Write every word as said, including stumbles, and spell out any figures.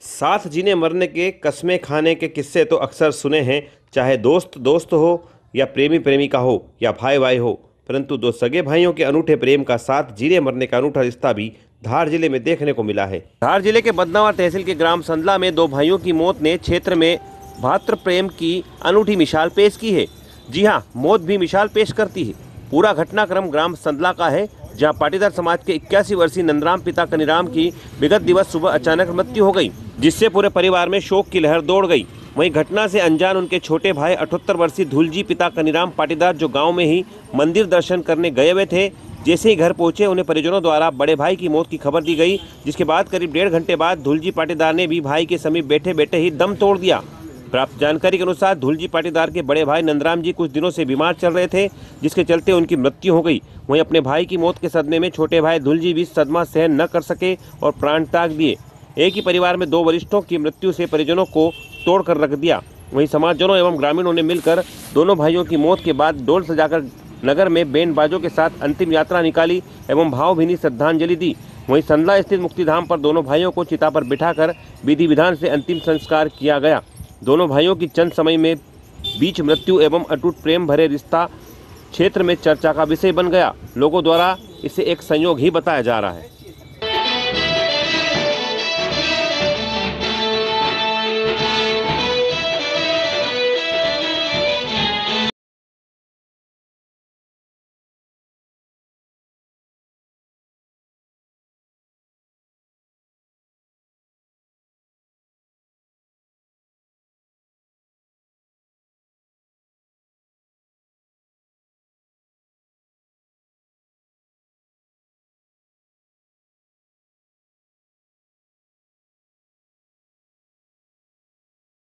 साथ जीने मरने के कस्में खाने के किस्से तो अक्सर सुने हैं, चाहे दोस्त दोस्त हो या प्रेमी प्रेमिका हो या भाई भाई हो। परंतु दो सगे भाइयों के अनूठे प्रेम का साथ जीने मरने का अनूठा रिश्ता भी धार जिले में देखने को मिला है। धार जिले के बदनावर तहसील के ग्राम संदला में दो भाइयों की मौत ने क्षेत्र में भातृ प्रेम की अनूठी मिसाल पेश की है। जी हाँ, मौत भी मिसाल पेश करती है। पूरा घटनाक्रम ग्राम संदला का है, जहां पाटीदार समाज के इक्यासी वर्षीय नंदराम पिता कनीराम की विगत दिवस सुबह अचानक मृत्यु हो गई, जिससे पूरे परिवार में शोक की लहर दौड़ गई। वहीं घटना से अनजान उनके छोटे भाई अठहत्तर वर्षीय धुलजी पिता कनीराम पाटीदार, जो गांव में ही मंदिर दर्शन करने गए हुए थे, जैसे ही घर पहुंचे उन्हें परिजनों द्वारा बड़े भाई की मौत की खबर दी गई, जिसके बाद करीब डेढ़ घंटे बाद धुलजी पाटीदार ने भी भाई के समीप बैठे बैठे ही दम तोड़ दिया। प्राप्त जानकारी के अनुसार धुलजी पाटीदार के बड़े भाई नंदराम जी कुछ दिनों से बीमार चल रहे थे, जिसके चलते उनकी मृत्यु हो गई। वहीं अपने भाई की मौत के सदमे में छोटे भाई धुलजी भी सदमा सहन न कर सके और प्राण त्याग दिए। एक ही परिवार में दो वरिष्ठों की मृत्यु से परिजनों को तोड़कर रख दिया। वहीं समाजजनों एवं ग्रामीणों ने मिलकर दोनों भाइयों की मौत के बाद डोल सजाकर नगर में बैंड बाजों के साथ अंतिम यात्रा निकाली एवं भावभीनी श्रद्धांजलि दी। वहीं संदला स्थित मुक्तिधाम पर दोनों भाइयों को चिता पर बिठाकर विधि विधान से अंतिम संस्कार किया गया। दोनों भाइयों की चंद समय में बीच मृत्यु एवं अटूट प्रेम भरे रिश्ता क्षेत्र में चर्चा का विषय बन गया। लोगों द्वारा इसे एक संयोग ही बताया जा रहा है।